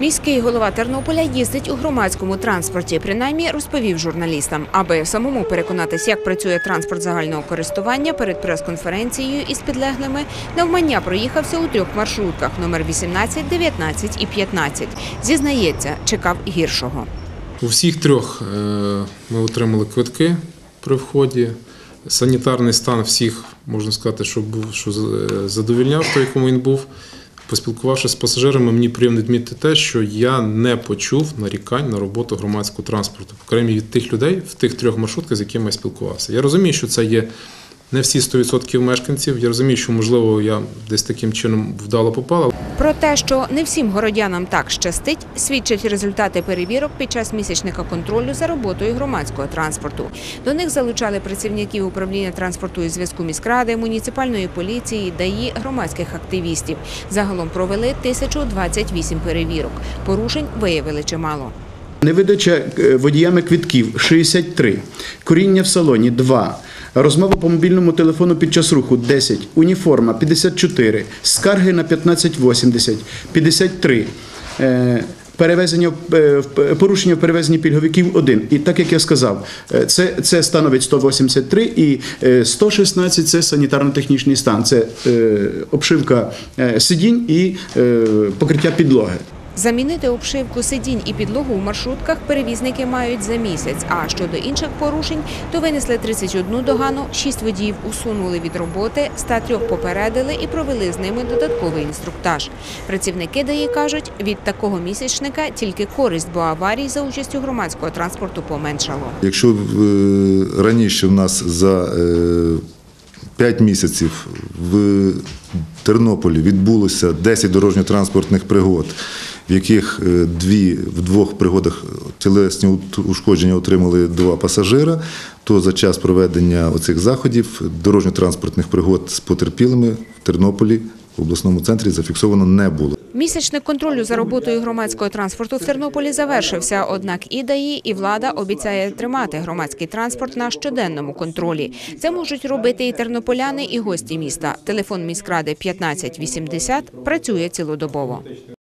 Міський голова Тернополя їздить у громадському транспорті, принаймні розповів журналістам. Аби самому переконатись, як працює транспорт загального користування, перед прес-конференцією із підлеглими навмання проїхався у 3 маршрутках – номер 18, 19 і 15. Зізнається, чекав гіршого. У всіх 3 ми отримали квитки при вході. Санітарний стан всіх, можна сказати, що задовольняв той, якому він був. Поспілкувавшись з пасажирами, мені приємно відмітити те, що я не почув нарікань на роботу громадського транспорту, окремо від тих людей в тих 3 маршрутках, з якими я спілкувався. Я розумію, що це є не всі 100% мешканців. Я розумію, що, можливо, я десь таким чином вдало попала. Про те, що не всім городянам так щастить, свідчать результати перевірок під час місячника контролю за роботою громадського транспорту. До них залучали працівників управління транспорту і зв'язку міськради, муніципальної поліції, ДАІ, громадських активістів. Загалом провели 1028 перевірок. Порушень виявили чимало. Невидача водіями квитків – 63, куріння в салоні – 2, розмова по мобільному телефону під час руху – 10, уніформа – 54, скарги на 1580, 53, порушення в перевезенні пільговиків – 1. І так, як я сказав, це становить 183 і 116 – це санітарно-технічний стан, це обшивка сидінь і покриття підлоги. Замінити обшивку сидінь і підлогу в маршрутках перевізники мають за місяць. А щодо інших порушень, то винесли 31 догану, 6 водіїв усунули від роботи, 103 попередили і провели з ними додатковий інструктаж. Працівники ДАІ кажуть, від такого місячника тільки користь, бо аварій за участю громадського транспорту поменшало. Якщо раніше в нас за 5 місяців в Тернополі відбулося 10 дорожньо-транспортних пригод, в яких в 2 пригодах тілесні ушкодження отримали 2 пасажира, то за час проведення оцих заходів дорожньо-транспортних пригод з потерпілими в Тернополі в обласному центрі зафіксовано не було. Місячник контролю за роботою громадського транспорту в Тернополі завершився, однак і ДАІ, і влада обіцяє тримати громадський транспорт на щоденному контролі. Це можуть робити і тернополяни, і гості міста. Телефон міськради 1580 працює цілодобово.